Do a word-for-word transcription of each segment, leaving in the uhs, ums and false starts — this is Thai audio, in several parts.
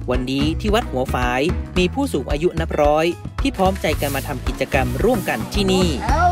วันนี้ที่วัดหัวฝายมีผู้สูงอายุนับร้อยที่พร้อมใจกันมาทำกิจกรรมร่วมกันที่นี่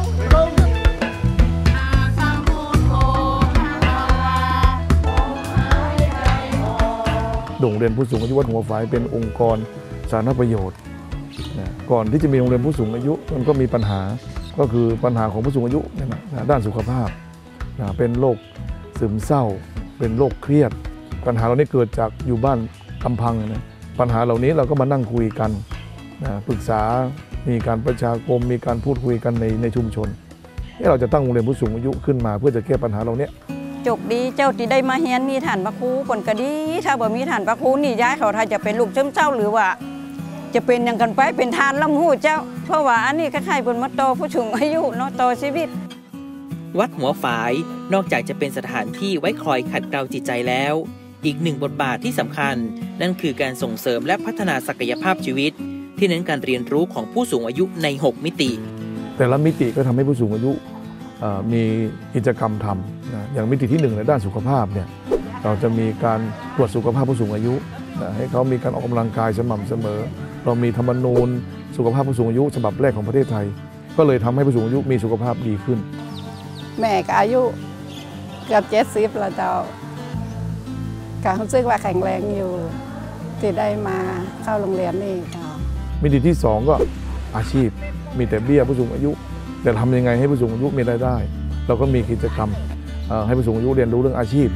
โรงเรียนผู้สูงอายุวัดหัวฝายเป็นองค์กรสาธารณประโยชน์ก่อนที่จะมีโรงเรียนผู้สูงอายุมันก็มีปัญหาก็คือปัญหาของผู้สูงอายุด้านสุขภาพเป็นโรคซึมเศร้าเป็นโรคเครียดปัญหาเหล่านี้เกิดจากอยู่บ้านลำพังนะปัญหาเหล่านี้เราก็มานั่งคุยกันนะปรึกษามีการประชาคมมีการพูดคุยกันในในชุมชนที่เราจะตั้งโรงเรียนผู้สูงอายุขึ้นมาเพื่อจะแก้ปัญหาเหล่านี้จกดีเจ้าที่ได้มาเฮียนมีฐานพระครูคนก็ดีถ้าบ่มีฐานพระครูนี่ย้ายเขาถ้าจะเป็นลูกซึมเศร้าหรือว่าจะเป็นอย่างกันไปเป็นทานลำหูเจ้าเพราะว่าอันนี้คล้ายๆบนมาโตผู้สูงอายุเนาะโตชีวิตวัดหัวฝายนอกจากจะเป็นสถานที่ไว้คอยขัดเกลาจิตใจแล้วอีกหนึ่งบทบาทที่สำคัญนั่นคือการส่งเสริมและพัฒนาศักยภาพชีวิตที่เน้นการเรียนรู้ของผู้สูงอายุในหกมิติแต่ละมิติก็ทำให้ผู้สูงอายุมีกิจกรรมทำนะอย่างมิติที่หนึ่งในด้านสุขภาพเนี่ยเราจะมีการตรวจสุขภาพผู้สูงอายุนะให้เขามีการออกกำลังกายสม่ำเสมอเรามีธรรมนูญสุขภาพผู้สูงอายุฉบับแรกของประเทศไทยก็เลยทำให้ผู้สูงอายุมีสุขภาพดีขึ้นแม่ก็อายุเกือบเจ็ดสิบแล้วเจ้าการรู้สึกว่าแข็งแรงอยู่ที่ได้มาเข้าโรงเรียนนี่ค่ะมิติที่สองก็อาชีพมีแต่เบี้ยผู้สูงอายุแต่ทำยังไงให้ผู้สูงอายุมีรายได้เราก็มีกิจกรรมให้ผู้สูงอายุเรียนรู้เรื่องอาชีพ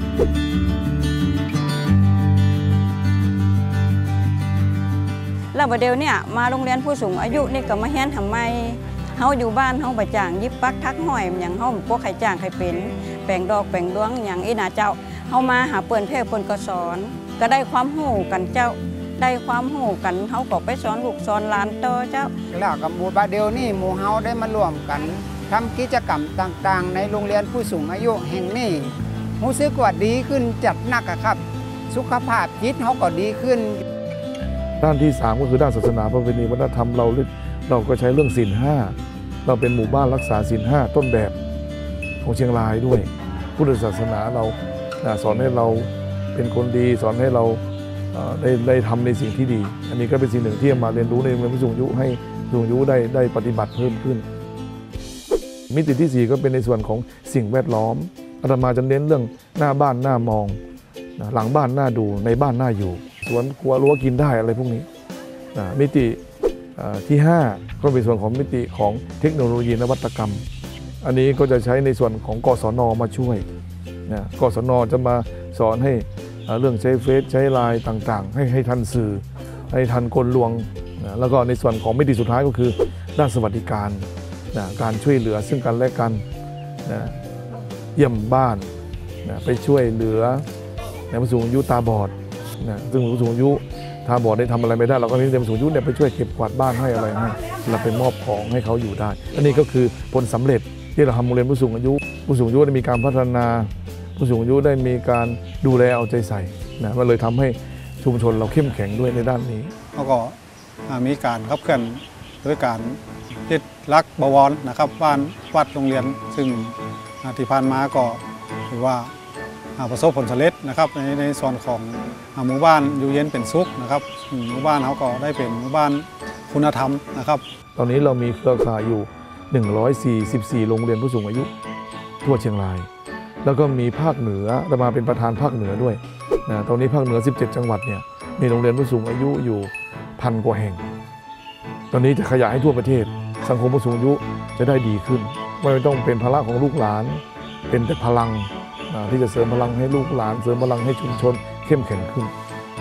แล้วประเดี๋ยวเนี่ยมาโรงเรียนผู้สูงอายุนี่ก็มาเฮียนทำไมเฮาอยู่บ้านเฮาประจ่างยิบปักทักห้อยอย่างเฮาพวกไข่จ่างไข่เป็นแปลงดอกแปลงดวงอย่างอีนาเจ้าเฮามาหาเปิ่นเพ่เปิ่นก็สอนก็ได้ความรู้กันเจ้าได้ความรู้กันเฮาก็ไปสอนลูกสอนหลานต่อเจ้าแล้วกับหมู่บ้านเดียวนี่หมู่เฮาได้มาร่วมกันทำกิจกรรมต่างๆในโรงเรียนผู้สูงอายุแห่งนี้รู้สึกว่าดีขึ้นจัดหนักครับสุขภาพจิตเฮาก็ดีขึ้นด้านที่สามก็คือด้านศาสนาประเพณีวัฒนธรรมเราเราก็ใช้เรื่องศีลห้าเราเป็นหมู่บ้านรักษาศีลห้าต้นแบบของเชียงรายด้วยพุทธศาสนาเราสอนให้เราเป็นคนดีสอนให้เราได้ได้ทำในสิ่งที่ดีอันนี้ก็เป็นสิ่งหนึ่งที่มาเรียนรู้ในโรงเรียนผู้สูงอายุให้ผู้สูงอายุได้ได้ปฏิบัติเพิ่มขึ้นมิติที่สี่ก็เป็นในส่วนของสิ่งแวดล้อมอาตมาจะเน้นเรื่องหน้าบ้านหน้ามองหลังบ้านหน้าดูในบ้านหน้าอยู่สวนครัวรั้วกินได้อะไรพวกนี้มิติที่ห้าก็เป็นส่วนของมิติของเทคโนโลยีนวัตกรรมอันนี้ก็จะใช้ในส่วนของกศน.มาช่วยนะกศน.จะมาสอนให้เรื่องใช้เฟซใช้ไลน์ต่างๆให้ให้ทันสื่อให้ทันกลลวงนะแล้วก็ในส่วนของมิติสุดท้ายก็คือด้านสวัสดิการนะการช่วยเหลือซึ่งกันและกันนะเยี่ยมบ้านนะไปช่วยเหลือผู้สูงอายุตาบอดนะซึ่งผู้สูงอายุตาบอดได้ทำอะไรไม่ได้เราก็มีเด็กผู้สูงอายุเนี่ยไปช่วยเก็บกวาดบ้านให้อะไรให้เราไปมอบของให้เขาอยู่ได้อันนี้ก็คือผลสำเร็จที่เราทำโรงเรียนผู้สูงอายุผู้สูงอายุได้มีการพัฒนาผู้สูงอายุได้มีการดูแลเอาใจใส่นะมันเลยทำให้ชุมชนเราเข้มแข็งด้วยในด้านนี้แล้วก็มีการขับเคลื่อนด้วยการยึดรักบวรนะครับบ้านวัดโรงเรียนซึ่งที่ผ่านมาก็ถือว่าประสบผลสำเร็จนะครับในในส่วนของหมู่บ้านอยู่เย็นเป็นสุขนะครับหมู่บ้านเขาก็ได้เป็นหมู่บ้านคุณธรรมนะครับตอนนี้เรามีเครือข่ายอยู่หนึ่งร้อยสี่สิบสี่โรงเรียนผู้สูงอายุทั่วเชียงรายแล้วก็มีภาคเหนือเรามาเป็นประธานภาคเหนือด้วยนะตอนนี้ภาคเหนือสิบเจ็ดจังหวัดเนี่ยมีโรงเรียนผู้สูงอายุอยู่พันกว่าแห่งตอนนี้จะขยายให้ทั่วประเทศสังคมผู้สูงอายุจะได้ดีขึ้นไม่ต้องเป็นภาระของลูกหลานเป็นแต่พลังที่จะเสริมพลังให้ลูกหลานเสริมพลังให้ชุมชนเข้มแข็งขึ้น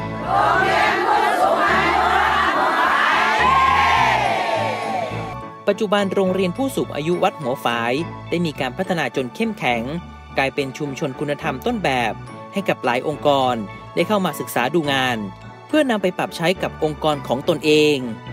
ปัจจุบันโรงเรียนผู้สูงอายุวัดหัวฝายได้มีการพัฒนาจนเข้มแข็งกลายเป็นชุมชนคุณธรรมต้นแบบให้กับหลายองค์กรได้เข้ามาศึกษาดูงานเพื่อนำไปปรับใช้กับองค์กรของตนเอง